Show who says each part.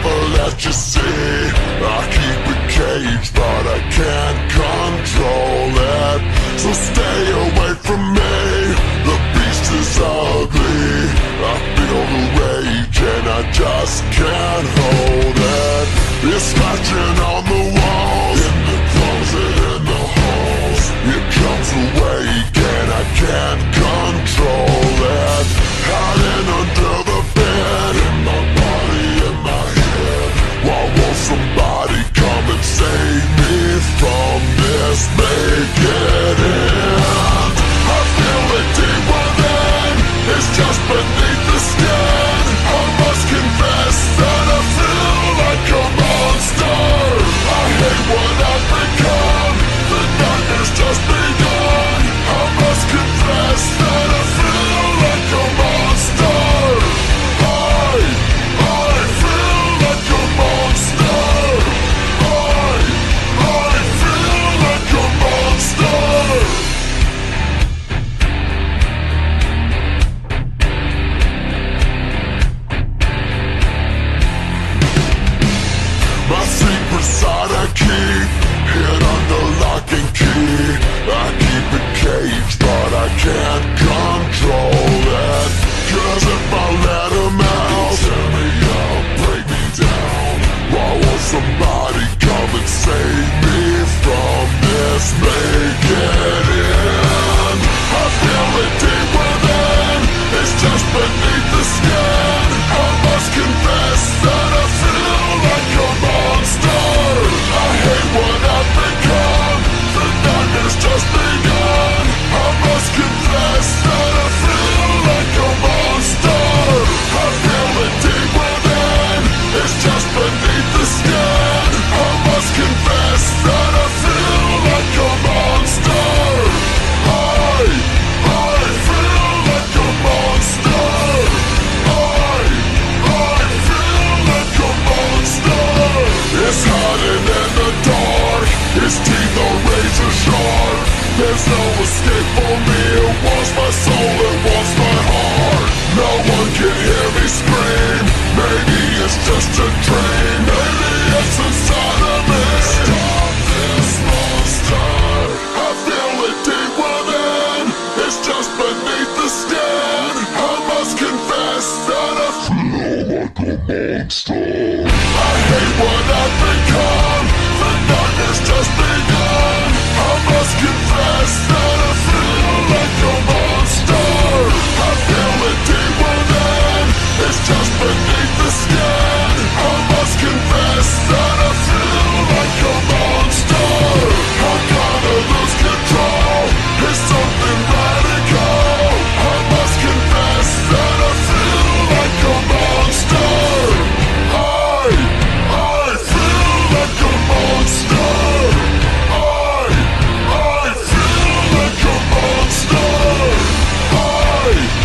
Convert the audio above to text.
Speaker 1: never let you see. I keep it caged, but I can't control it. So stay away from me, the beast is ugly. I feel the rage and I just can't hold it. It's scratching on the walls, in the closet, in the halls. It comes awake and I can't control it. Hiding under the bed, in my body, in my head. Why won't somebody come and save me from this? Make it end. I feel it deep within, it's just beneath the skin. I must confess that I feel like a monster. I hate what I've become, the nightmare's just begun. I must confess that I feel like a monster. I feel like a monster. I feel like a monster. My secret side I keep hid under lock and key. I keep it caged, but I can't control it. Cause if I let him out, tear me up, break me down. Why won't somebody come and save me from this? Make it end. I feel it deep within, it's just beneath the skin. I must confess that I feel like a monster. I hate what I've become, the nightmare's just begun. I must confess that I feel like a monster. I feel it deep within, it's just beneath the skin. I must confess that I feel like a monster. I feel like a monster. I feel like a monster. It's hiding in the dark, its teeth are razor sharp. There's no escape for me, it wants my soul, it wants my heart. No one can hear me scream, maybe it's just a dream. Maybe it's inside of me. Stop this monster. I feel it deep within, it's just beneath the skin. I must confess that I feel like a monster. I hate what I've become, the nightmare's just begun. I must confess that I feel like a monster. I feel it deep within, it's just beneath the skin. I must confess that I feel like a monster. I'm gonna lose control, it's something radical. I must confess that I feel like a monster. I feel like a monster. I feel like a monster.